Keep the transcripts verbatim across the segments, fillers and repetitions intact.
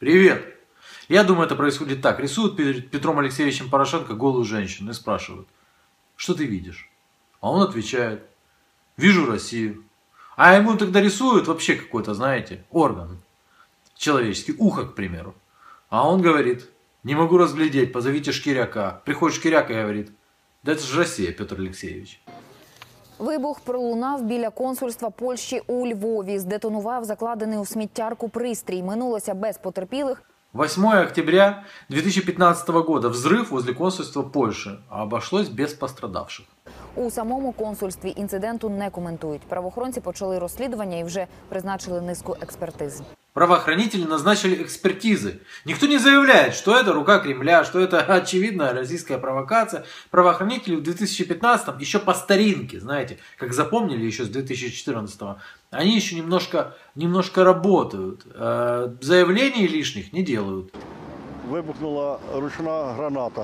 Привет. Я думаю, это происходит так. Рисуют перед Петром Алексеевичем Порошенко голую женщину и спрашивают, что ты видишь? А он отвечает, вижу Россию. А ему тогда рисуют вообще какой-то, знаете, орган человеческий, ухо, к примеру. А он говорит, не могу разглядеть, позовите Шкиряка. Приходит Шкиряк и говорит, да это же Россия, Петр Алексеевич. Вибух пролунав біля консульства Польщі у Львові. Здетонував закладений у сміттярку пристрій. Минулося без потерпілих. восьмое октября две тысячи пятнадцатого года. Взрыв возле консульства Польши. А обошлось без пострадавших. У самому консульстві інциденту не коментують. Правоохоронці почали розслідування і вже призначили низку експертиз. Правоохранители назначили экспертизы. Никто не заявляет, что это рука Кремля, что это очевидная российская провокация. Правоохранители в две тысячи пятнадцатом еще по старинке, знаете, как запомнили еще с две тысячи четырнадцатого, они еще немножко, немножко работают. Заявлений лишних не делают. Выбухнула ручная граната.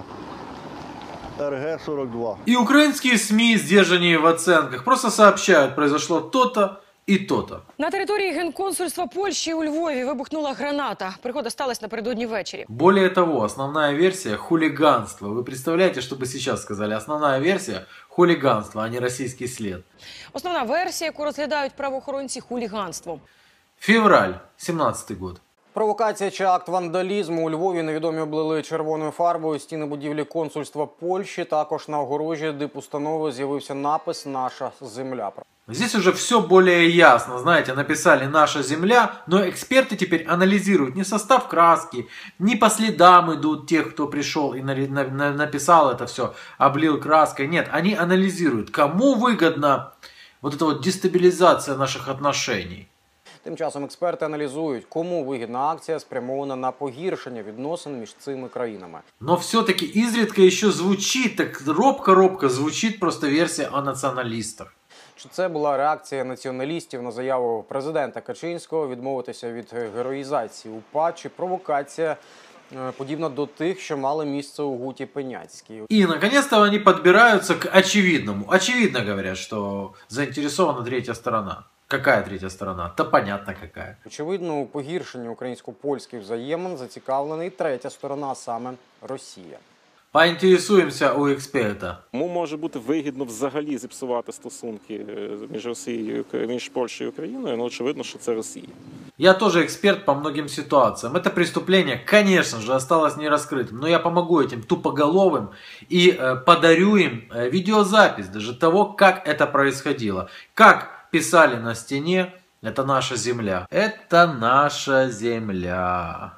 эр гэ сорок два. И украинские СМИ, сдержанные в оценках, просто сообщают, произошло то-то і то-то. На території Генконсульства Польщі у Львові вибухнула граната. Пригода сталася напередодні ввечері. Более того, основная версия – хулиганство. Вы представляете, что бы сейчас сказали? Основная версия – хулиганство, а не российский след. Основна версія, яку розглядають правоохоронці – хуліганство. Февраль, семнадцатый год. Провокація чи акт вандалізму. У Львові невідомі облили червоною фарбою стіни будівлі консульства Польщі. Також на огорожі дипустанови з'явився напис «Наша земля». Здесь уже все более ясно, знаете, написали «Наша земля», но эксперты теперь анализируют не состав краски, не по следам идут тех, кто пришел и написал это все, облил краской. Нет, они анализируют, кому выгодна вот эта вот дестабилизация наших отношений. Тим часом експерти аналізують, кому вигідна акція спрямована на погіршення відносин між цими країнами. Но все-таки изредка еще звучит, так робко-робко звучит просто версия о националистах. Чи це була реакція націоналістів на заяву президента Качинського відмовитися від героїзації УПА, чи провокація подібна до тих, що мали місце у Гуті Пеняцькій? И, наконец-то, они подбираются к очевидному. Очевидно говорят, что заинтересована третья сторона. Какая третья сторона? Да понятно какая. Очевидно, у погіршенні українсько-польських взаємин зацікавлена і третя сторона, саме Росія. Поінтересуємося у експерта. Кому може бути вигідно взагалі зіпсувати стосунки між Росією, між Польщею і Україною? Ну, очевидно, що це Росія. Я тоже эксперт по многим ситуациям. Это преступление, конечно же, осталось нераскрытым. Но я помогу этим тупоголовым и э, подарю им э, видеозапись даже того, как это происходило. Как писали на стене «Это наша земля». Это наша земля.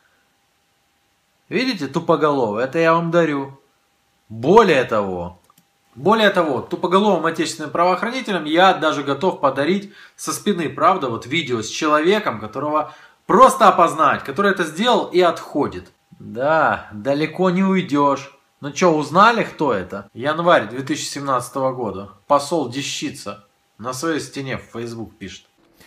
Видите, тупоголовый, это я вам дарю. Более того, более того, тупоголовым отечественным правоохранителям я даже готов подарить со спины, правда, вот видео с человеком, которого просто опознать, который это сделал и отходит. Да, далеко не уйдешь. Ну что, узнали, кто это? Январь две тысячи семнадцатого года. Посол Дещица на своей стене в Facebook пишет.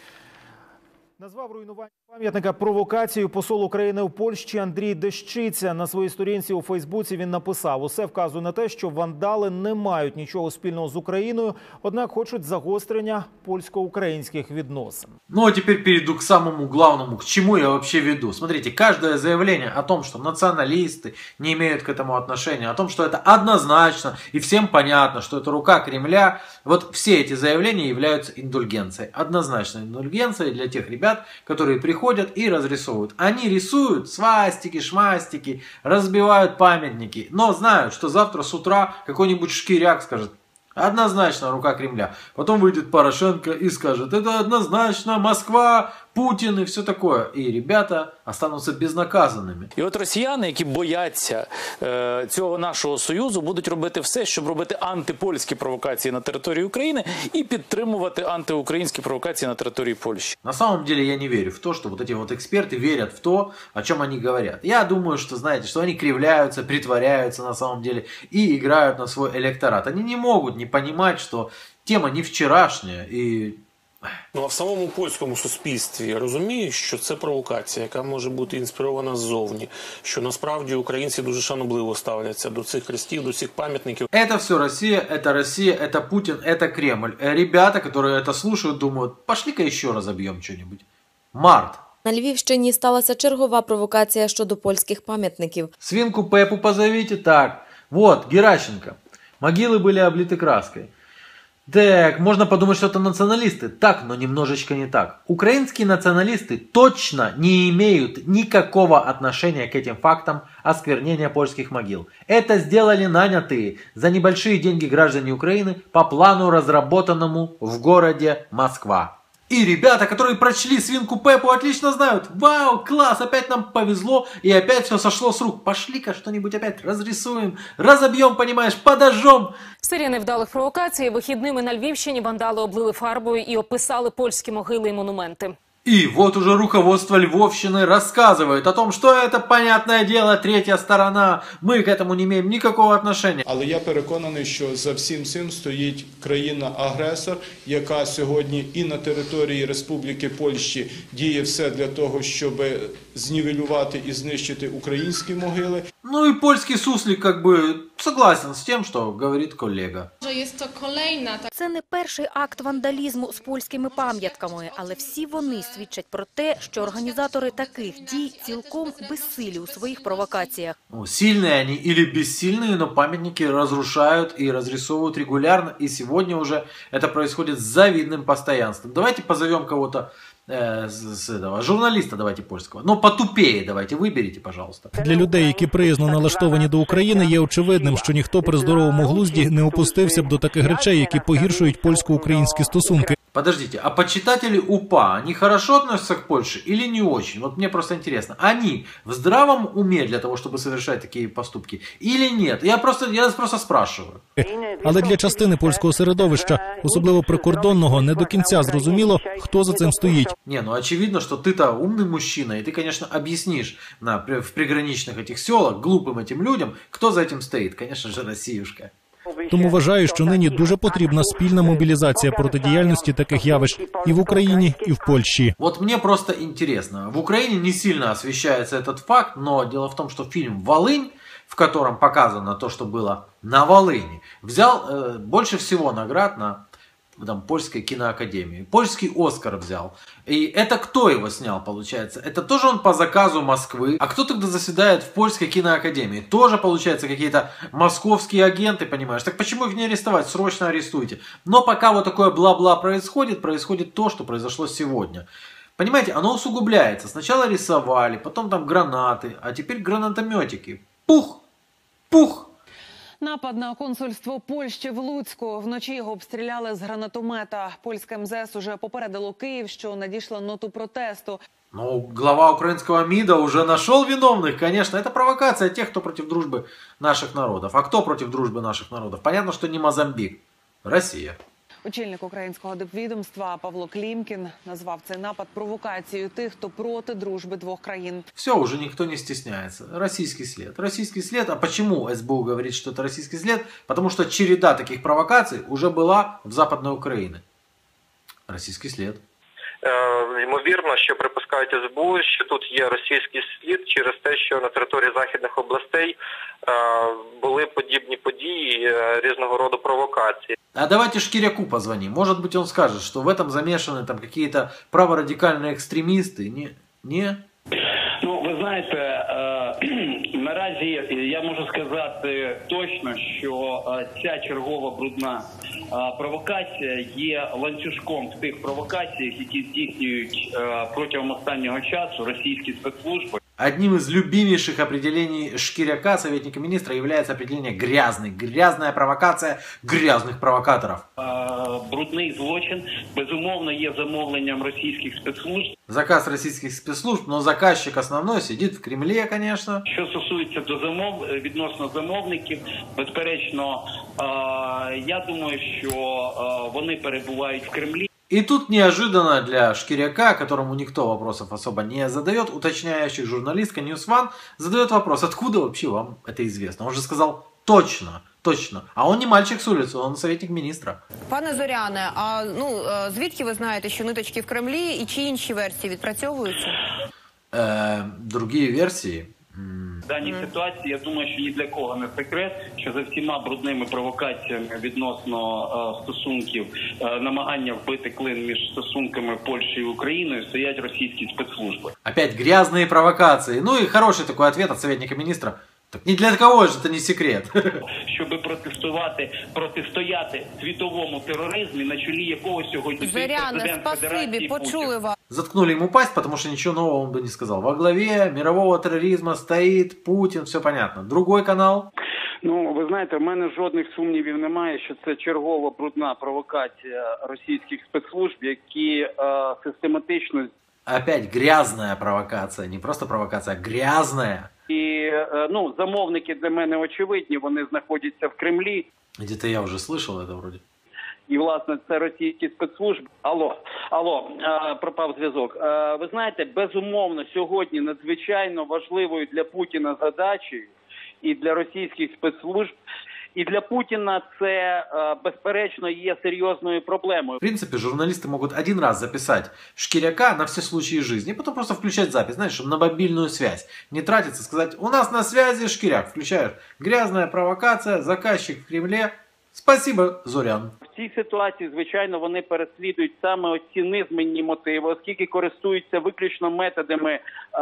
Назвав руйнування пам'ятника провокацією посол України у Польщі Андрій Дещиця. На своїй сторінці у Фейсбуці він написав: «Усе вказує на те, що вандали не мають нічого спільного з Україною, однак хочуть загострення польсько-українських відносин». Ну а теперь перейду к самому главному, к чему я вообще веду. Смотрите, каждое заявление о том, что националисты не имеют к этому отношения, о том, что это однозначно и всем понятно, что это рука Кремля, вот все эти заявления являются индульгенцией. Однозначной индульгенцией для тех ребят, которые приходят и разрисовывают. Они рисуют свастики, шмастики, разбивают памятники, но знают, что завтра с утра какой-нибудь Шкиряк скажет: однозначно рука Кремля. Потом выйдет Порошенко и скажет: это однозначно Москва, Путин и все такое. И ребята останутся безнаказанными. І от росіяни, які бояться е, цього нашого союзу, будуть робити все, щоб робити антипольські провокації на території України і підтримувати антиукраїнські провокації на території Польщі. На самом деле я не верю в то, что вот эти вот эксперты верят в то, о чем они говорят. Я думаю, что, знаете, что они кривляются, притворяются на самом деле и играют на свой электорат. Они не могут не понимать, что тема не вчерашняя и... Ну, а в самому польському суспільстві розуміють, що це провокація, яка може бути інспірована ззовні, що насправді українці дуже шанобливо ставляться до цих хрестів, до цих пам'ятників. Это все Россия, это Россия, это Путин, это Кремль. Ребята, которые это слушают, думают: пошли-ка еще разобьем что-нибудь. Март На Львівщині сталася чергова провокація щодо польських пам'ятників. Свинку Пеппу позовите, так. Вот, Геращенко. Могилы были облиты краской. Так, можно подумать, что это националисты. Так, но немножечко не так. Украинские националисты точно не имеют никакого отношения к этим фактам осквернения польских могил. Это сделали нанятые за небольшие деньги граждане Украины по плану, разработанному в городе Москва. И ребята, которые прочли «Свинку Пеппу», отлично знают: вау, класс, опять нам повезло, и опять все сошло с рук. Пошли-ка что-нибудь опять разрисуем, разобьем, понимаешь, подожжем. Серія невдалих провокацій. Вихідними на Львівщині вандали облили фарбою і описали польські могили і монументи. И вот уже руководство Львовщины рассказывает о том, что это, понятное дело, третья сторона. Мы к этому не имеем никакого отношения. Але я переконаний, що за всім цим стоїть країна-агресор, яка сьогодні і на території Республіки Польщі діє все для того, щоб знівелювати і знищити українські могили. Ну и польский суслик как бы согласен с тем, что говорит коллега. Це не перший акт вандалізму з польськими пам'ятками, але всі вони свідчать про те, що організатори таких дій цілком безсилі у своїх провокаціях. Ну, сильные они или бессильные, но памятники разрушают и разрисовывают регулярно, и сегодня уже это происходит с завидным постоянством. Давайте позовем кого-то э, с этого, журналиста давайте польского, но потупее давайте, выберите, пожалуйста. Для людей, які приязно налаштовані до України, є очевидним, що ніхто при здоровому глузді не опустився б до таких речей, які погіршують польсько-українські стосунки. Подождите, а почитатели УПА, они хорошо относятся к Польше или не очень? Вот мне просто интересно, они в здравом уме для того, чтобы совершать такие поступки, или нет? Я просто, я просто спрашиваю. Але для частини польського середовища, особливо прикордонного, не до кінця зрозуміло, хто за цим стоїть. Не, ну очевидно, что ты-то умный мужчина, и ты, конечно, объяснишь на, в приграничных этих селах глупым этим людям, кто за этим стоит. Конечно же, Россиюшка. Тому вважаю, що нині дуже потрібна спільна мобілізація протидіяльності таких явищ і в Україні, і в Польщі. Вот мне просто интересно. В Украине не сильно освещается этот факт, но дело в том, что фильм «Волынь», в котором показано то, что было на Волыни, взял э, больше всего наград на там, Польской киноакадемии. Польский Оскар взял. И это кто его снял, получается? Это тоже он по заказу Москвы. А кто тогда заседает в Польской киноакадемии? Тоже, получается, какие-то московские агенты, понимаешь? Так почему их не арестовать? Срочно арестуйте. Но пока вот такое бла-бла происходит, происходит то, что произошло сегодня. Понимаете, оно усугубляется. Сначала рисовали, потом там гранаты, а теперь гранатометики. Пух! Пух! Напад на консульство Польщі в Луцьку. Вночі його обстріляли з гранатомета. Польське ем зе ес уже попередило Київ, що надійшла ноту протесту. Ну, глава украинского МИДа уже нашел виновных, конечно. Это провокация тех, кто против дружбы наших народов. А кто против дружбы наших народов? Понятно, что не Мозамбик. Россия. Очільник українського дипвідомства Павло Клімкін назвав цей напад провокацією тих, хто проти дружби двох країн. Все, уже никто не стесняется. Российский след. Российский след. А почему эс бэ у говорит, что это российский след? Потому что череда таких провокаций уже была в Западной Украине. Российский след. Ймовірно, що припускають ес бэ у, що тут є російський слід через те, що на території західних областей були подібні події, різного роду провокації. А давайте Шкиряку позвоним. Может быть, он скажет, что в этом замешаны там какие-то праворадикальные экстремисты. Не? Не? Ну, ви знаєте, е, наразі я можу сказати точно, що е, ця чергова брудна е, провокація є ланцюжком в тих провокаціях, які здійснюють е, протягом останнього часу російські спецслужби. Одним из любимейших определений Шкиряка, советника министра, является определение «грязный». Грязная провокация грязных провокаторов. Брудний злочин, безумовно, є замовленням російських спецслужб. Заказ российских спецслужб, но заказчик основной сидит в Кремле, конечно. Що стосується до замов... відносно замовників, безперечно, я думаю, що вони перебувають в Кремлі. И тут неожиданно для Шкиряка, которому никто вопросов особо не задает, уточняющих журналистка Ньюсван задает вопрос, откуда вообще вам это известно? Он же сказал точно, точно. А он не мальчик с улицы, он советник міністра. Пане Зоряне, а ну звідки ви знаєте, що ниточки в Кремлі і чи інші версії відпрацьовуються? Э, другие версии? В даній ситуації, я думаю, що ні для кого не секрет, що за всіма брудними провокаціями відносно е, стосунків, е, намагання вбити клин між стосунками Польщі і Україною стоять російські спецслужби. Опять грязные провокации. Ну и хороший такой ответ от советника министра. Так ни для кого же это не секрет. Щоб протестувати, протистояти світовому тероризму, на чолі якого сьогодні Зоряне, спасибі, почули вас. Заткнули ему пасть, потому что ничего нового он бы не сказал. Во главе мирового терроризма стоит Путин, все понятно. Другой канал. Ну, ви знаєте, в мене жодних сумнівів немає, що це чергова брудна провокація російських спецслужб, які е, систематично... Опять грязная провокация, не просто провокация, а грязная. І, ну, замовники для мене очевидні, вони знаходяться в Кремлі. Где-то я уже слышал это вроде. І, власне, це російські спецслужби. Алло, алло, а, пропав зв'язок. А, ви знаєте, безумовно, сьогодні надзвичайно важливою для Путіна задачею і для російських спецслужб, і для Путіна це, безперечно, є серйозною проблемою. В принципе, журналисты могут один раз записать Шкиряка на все случаи жизни, и потом просто включать запись, знаешь, чтобы на мобильную связь. Не тратиться, сказать, у нас на связи Шкиряк. Включаешь, грязная провокация, заказчик в Кремле. Спасибо, Зорян. В цій ситуації, звичайно, вони переслідують саме оці низменні мотиви, оскільки користуються виключно методами е-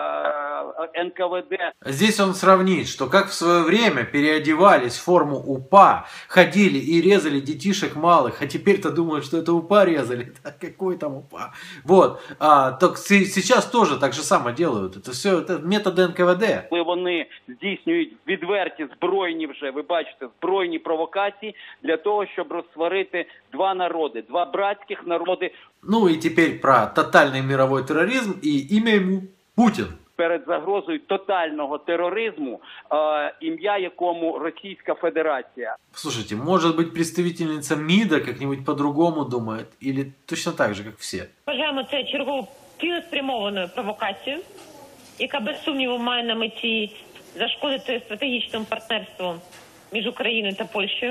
ен ка ве де. Здесь он сравнит, что как в свое время переодевались в форму УПА, ходили и резали детишек малых, а теперь-то думают, что это УПА резали. Да какой там УПА? Вот. А, так сейчас тоже так же само делают. Это все это метод ен ка ве де. Коли вони здійснюють відверті збройні вже, ви бачите, збройні провокації для того, щоб розсварити два народи, два братських народи. Ну и теперь про тотальный мировой терроризм и имя ему Путин. Перед загрозою тотального тероризму, э, ім'я якому Російська Федерація. Слушайте, может быть, представительница МИДа как-нибудь по-другому думает? Или точно так же, как все? Вважаємо це чергову цілеспрямованою провокацією, яка без сумніву має на меті зашкодити стратегічному партнерству між Україною та Польщею.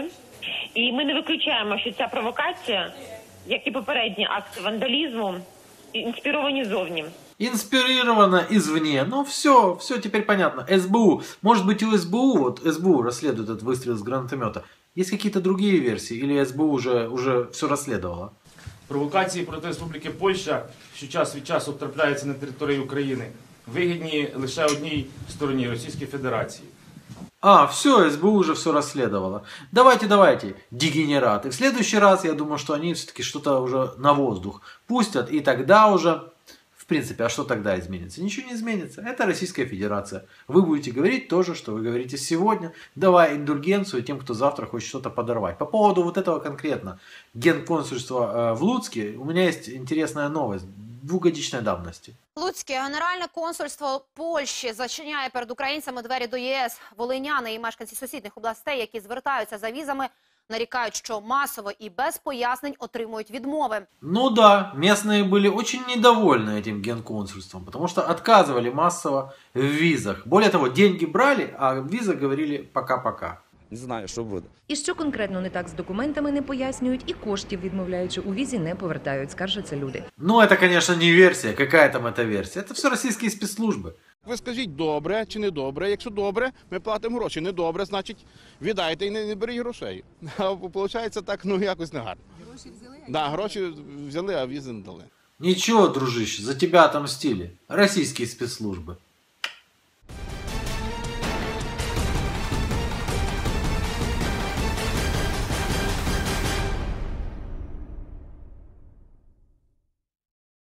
І ми не виключаємо, що ця провокація, як і попередні акти вандалізму, інспіровані зовні. Инспирировано извне. Ну все, все теперь понятно. эс бэ у. Может быть, у эс бэ у, вот эс бэ у расследует этот выстрел с гранатомета. Есть какие-то другие версии? Или эс бэ у уже, уже все расследовало? Провокації проти Республіки Польща, що час від часу трапляються на території України, вигідні лише одній стороні – Російській Федерації. А, все, эс бэ у уже все расследовало. Давайте, давайте, дегенераты. В следующий раз, я думаю, что они все-таки что-то уже на воздух пустят, и тогда уже... В принципе, а что тогда изменится? Ничего не изменится. Это Российская Федерация. Вы будете говорить то же, что вы говорите сегодня, давая индульгенцию тем, кто завтра хочет что-то подорвать. По поводу вот этого конкретно генконсульства в Луцке, у меня есть интересная новость двухгодичной давности. Луцьке Генеральне консульство Польщі зачиняє перед українцями двері до є ес. Волиняни і мешканці сусідніх областей, які звертаються за візами, нарікають, що масово і без пояснень отримують відмови. Ну да, местные были очень недовольны этим генконсульством, потому что отказывали массово в визах. Более того, деньги брали, а в визах говорили пока-пока. Не знаю, що буде. І що конкретно не так з документами, не пояснюють, і коштів, відмовляючи у візі, не повертають, скаржаться люди. Ну, это, конечно, не версия. Какая там эта версия? Это все российские спецслужбы. Ви скажіть, добре чи не добре. Якщо добре, ми платимо гроші. Не добре, значить, віддайте і не, не беріть грошей. А виходить так, ну, якось негарно. Гроші взяли? Так, да, гроші взяли, а візи не дали. Ничего, дружище, за тебя отомстили. Российские спецслужбы.